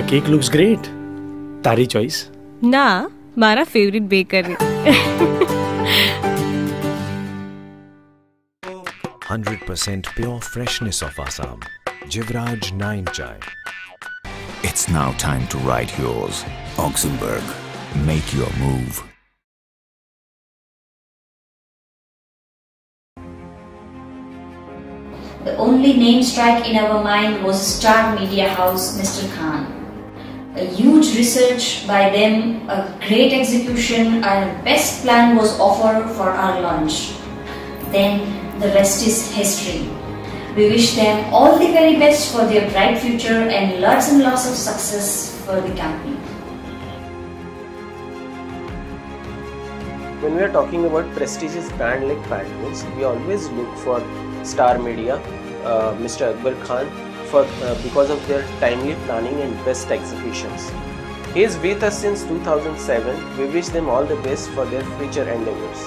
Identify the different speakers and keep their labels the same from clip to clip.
Speaker 1: cake looks great. तारी choice?
Speaker 2: ना, मारा favorite bakery.
Speaker 3: 100% pure freshness of Assam. Jivraj 9 Chai.
Speaker 4: It's now time to write yours. Augsburg. Make your move.
Speaker 5: The only name strike in our mind was Star Media House, Mr. Khan. A huge research by them, a great execution, and best plan was offered for our launch. Then the rest is history. We wish them all the very best for their bright future and lots of success for the company.
Speaker 6: When we are talking about prestigious brand like Pantaloons, we always look for Star Media, Mr. Akbar Khan, because of their timely planning and best executions. He is with us since 2007. We wish them all the best for their future endeavors.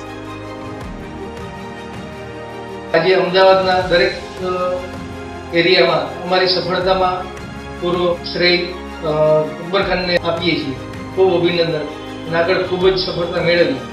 Speaker 7: આજે અમદાવાદના દરેક એરિયામાં અમારી સફળતામાં પૂરો શ્રેય અકબર ખાનને આપીએ છીએ. ખૂબ અભિનંદન. આગળ ખૂબ જ સફળતા મેળવી